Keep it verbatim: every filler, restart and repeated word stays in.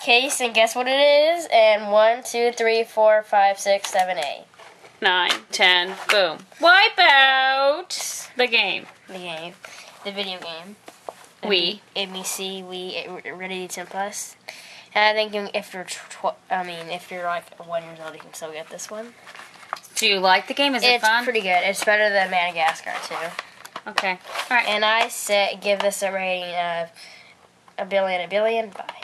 case, and guess what it is? And one, two, three, four, five, six, seven, eight. Nine, ten, boom. Wipeout! The game. The game. The video game. We. M E C, we, Ready ten plus. And I think if you're, tw I mean, if you're like one years old, you can still get this one. Do you like the game? Is it it's fun? It's pretty good. It's better than Madagascar, too. Okay. All right. And I say, give this a rating of a billion, a billion. Bye.